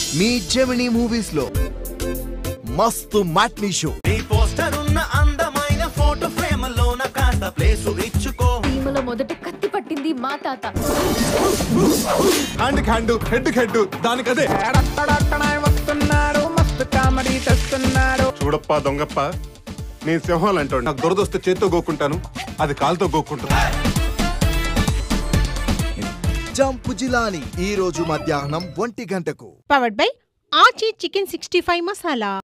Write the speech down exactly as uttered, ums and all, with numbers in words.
మీ Gemini movies లో మస్తు matinee show. ఈ పోస్టర్ ఉన్న అందమైన ఫోటో ఫ్రేమ్ లోన కాస్త ప్లేస్ ఇచ్చుకో. టీములో మొదట కత్తి పట్టింది మా తాత. హ్యాండ్ హ్యాండ్ హెడ్ హెడ్ దానికదే వస్తున్నాడు మస్తు కామెడీ తెస్తున్నాడు. చూడప్ప దొంగప్ప నేను సింహాలు అంటాడు. నాకు దొరదొస్తే చేత్తో గోక్కుంటాను, అది కాలుతో గోక్కుంటాను. జంప్ జిలాని ఈ రోజు మధ్యాహ్నం ఒంటి గంటకు. Powered by Aachi chicken sixty five masala.